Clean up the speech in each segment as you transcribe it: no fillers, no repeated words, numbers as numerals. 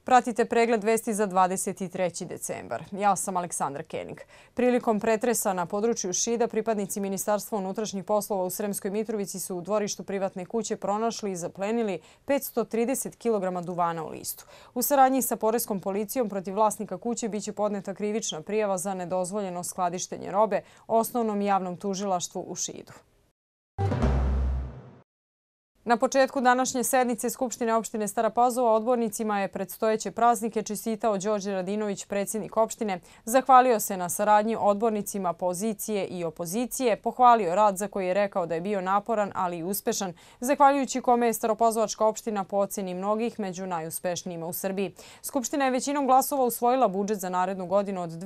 Pratite pregled vesti za 23. decembar. Ja sam Aleksandra Kenig. Prilikom pretresa na području Šida, pripadnici Ministarstva unutrašnjih poslova u Sremskoj Mitrovici su u dvorištu privatne kuće pronašli i zaplenili 530 kg duvana u listu. U saradnji sa poreskom policijom protiv vlasnika kuće biće podneta krivična prijava za nedozvoljeno skladištenje robe Osnovnom javnom tužilaštvu u Šidu. Na početku današnje sednice Skupštine opštine Stara Pazova odbornicima je predstojeće praznike čestitao Đorđe Radinović, predsjednik opštine. Zahvalio se na saradnji odbornicima pozicije i opozicije, pohvalio rad za koji je rekao da je bio naporan, ali i uspešan, zahvaljujući kome je Staropazovačka opština po ocjeni mnogih među najuspešnijima u Srbiji. Skupština je većinom glasova usvojila budžet za narednu godinu od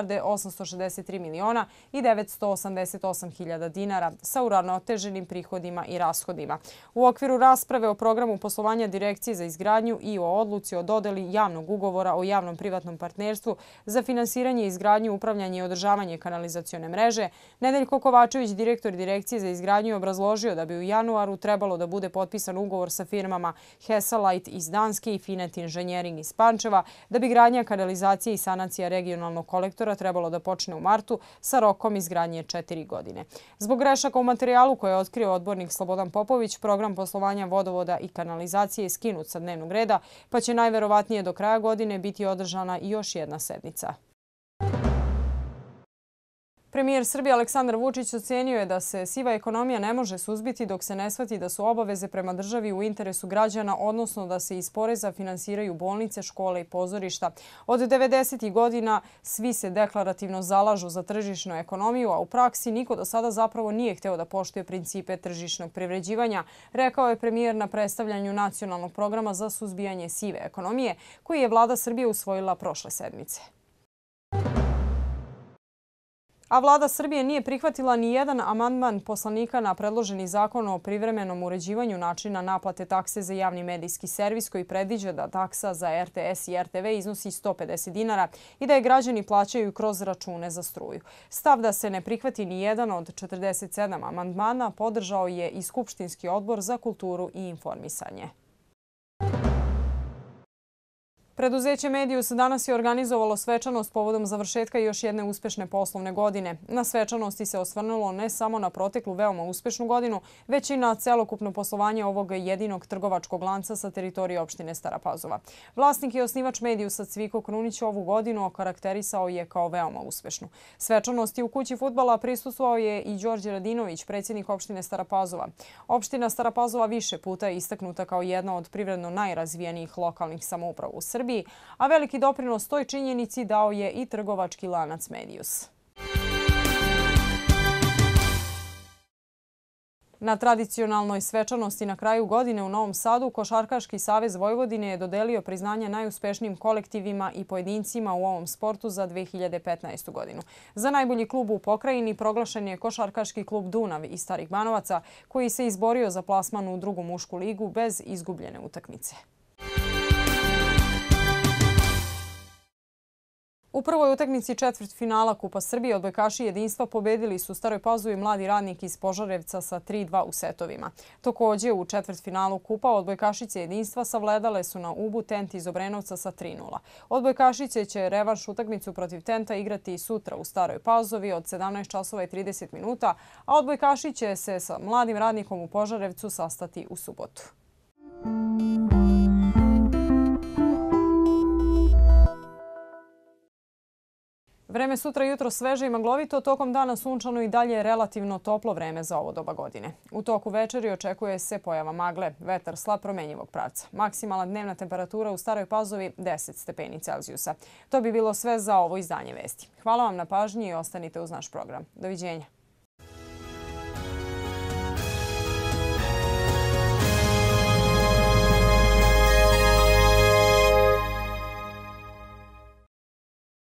2.863.988.000 dinara sa uravnoteženim prihodima i rashodima. U okviru rasprave o programu poslovanja Direkcije za izgradnju i o odluci o dodeli javnog ugovora o javnom-privatnom partnerstvu za finansiranje, izgradnju, upravljanje i održavanje kanalizacione mreže, Nedeljko Kovačević, direktor Direkcije za izgradnju, je obrazložio da bi u januaru trebalo da bude potpisan ugovor sa firmama Hesalite iz Danske i Finet Inženjering iz Pančeva, da bi gradnja kanalizacije i sanacija regionalnog kolektora trebalo da počne u martu sa rokom izgradnje 4 godine. Zbog grešaka u materijalu koje je otkrio odbornik Slobodan Popović, program poslovanja vodovoda i kanalizacije je skinut sa dnevnog reda, pa će najverovatnije do kraja godine biti održana i još jedna sednica. Premijer Srbije Aleksandar Vučić ocenio je da se siva ekonomija ne može suzbiti dok se ne shvati da su obaveze prema državi u interesu građana, odnosno da se iz poreza finansiraju bolnice, škole i pozorišta. Od 90. godina svi se deklarativno zalažu za tržišnu ekonomiju, a u praksi niko do sada zapravo nije hteo da poštuje principe tržišnog privređivanja, rekao je premijer na predstavljanju nacionalnog programa za suzbijanje sive ekonomije, koji je vlada Srbije usvojila prošle sedmice. A vlada Srbije nije prihvatila ni jedan amandman poslanika na predloženi zakon o privremenom uređivanju načina naplate takse za javni medijski servis, koji predviđa da taksa za RTS i RTV iznosi 150 dinara i da je građani plaćaju kroz račune za struju. Stav da se ne prihvati ni jedan od 47 amandmana podržao je i Skupštinski odbor za kulturu i informisanje. Preduzeće Medius danas je organizovalo svečanost povodom završetka još jedne uspešne poslovne godine. Na svečanosti se osvrnulo ne samo na proteklu veoma uspešnu godinu, već i na celokupno poslovanje ovog jedinog trgovačkog lanca sa teritorije opštine Stara Pazova. Vlasnik i osnivač Mediusa Cviko Krunić ovu godinu okarakterisao je kao veoma uspešnu. Svečanosti u kući fudbala prisustvovao je i Đorđe Radinović, predsjednik opštine Stara Pazova. Opština Stara Pazova više puta je istaknuta kao jedna od privredno najrazvijenijih lokalnih samouprava u Srbiji, a veliki doprinos toj činjenici dao je i trgovački lanac Medius. Na tradicionalnoj svečanosti na kraju godine u Novom Sadu Košarkaški savez Vojvodine je dodelio priznanje najuspešnijim kolektivima i pojedincima u ovom sportu za 2015. godinu. Za najbolji klub u pokrajini proglašen je Košarkaški klub Dunav iz Starih Banovaca, koji se izborio za plasman u drugu mušku ligu bez izgubljene utakmice. U prvoj utakmici četvrtfinala Kupa Srbije odbojkaši jedinstva pobedili su Staroj Pazovi Mladi radnik iz Požarevca sa 3:2 u setovima. Također u četvrtfinalu Kupa odbojkašice jedinstva savladale su na Ubu Tent iz Obrenovca sa 3:0. Odbojkašice će revanš utakmicu protiv Tenta igrati sutra u Staroj Pazovi od 17:30, a odbojkaši će se sa Mladim radnikom u Požarevcu sastati u subotu. Vreme sutra jutro sveže i maglovito, tokom dana sunčano i dalje relativno toplo vreme za ovo doba godine. U toku večeri očekuje se pojava magle, vetar slab promenjivog pravca. Maksimalna dnevna temperatura u Staroj Pazovi 10 stepeni Celzijusa. To bi bilo sve za ovo izdanje vesti. Hvala vam na pažnji i ostanite uz naš program. Doviđenja.